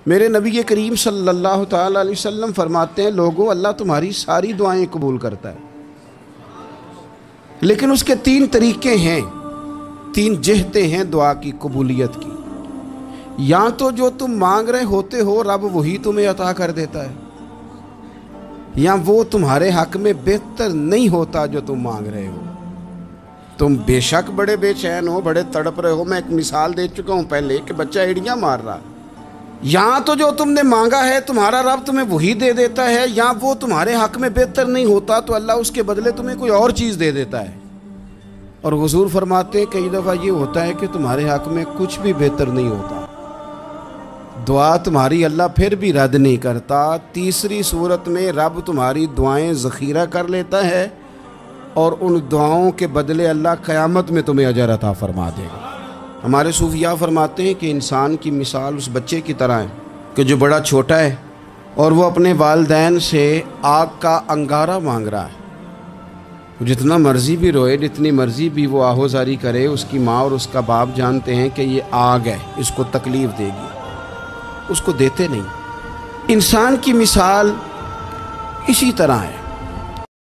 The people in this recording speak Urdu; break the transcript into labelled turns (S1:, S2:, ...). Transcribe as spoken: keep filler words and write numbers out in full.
S1: میرے نبی کریم صلی اللہ تعالیٰ علیہ وسلم فرماتے ہیں لوگوں اللہ تمہاری ساری دعائیں قبول کرتا ہے، لیکن اس کے تین طریقے ہیں، تین جہتیں ہیں دعا کی قبولیت کی۔ یا تو جو تم مانگ رہے ہوتے ہو رب وہی تمہیں عطا کر دیتا ہے، یا وہ تمہارے حق میں بہتر نہیں ہوتا جو تم مانگ رہے ہو۔ تم بے شک بڑے بے چین ہو، بڑے تڑپ رہے ہو، میں ایک مثال دے چکا ہوں پہلے کہ بچہ ایڑیاں مار رہا، یا تو جو تم نے مانگا ہے تمہارا رب تمہیں وہی دے دیتا ہے، یا وہ تمہارے حق میں بہتر نہیں ہوتا تو اللہ اس کے بدلے تمہیں کوئی اور چیز دے دیتا ہے۔ اور حضور فرماتے ہیں کئی دفعہ یہ ہوتا ہے کہ تمہارے حق میں کچھ بھی بہتر نہیں ہوتا، دعا تمہاری اللہ پھر بھی رد نہیں کرتا۔ تیسری صورت میں رب تمہاری دعائیں ذخیرہ کر لیتا ہے اور ان دعاؤں کے بدلے اللہ قیامت میں تمہیں اجر عطا فرما دے گا۔ ہمارے صوفیاء فرماتے ہیں کہ انسان کی مثال اس بچے کی طرح ہے کہ جو بڑا چھوٹا ہے اور وہ اپنے والدین سے آگ کا انگارہ مانگ رہا ہے۔ جتنا مرضی بھی روئے، جتنی مرضی بھی وہ آہوزاری کرے، اس کی ماں اور اس کا باپ جانتے ہیں کہ یہ آگ ہے، اس کو تکلیف دے گی، اس کو دیتے نہیں۔ انسان کی مثال اسی طرح ہے۔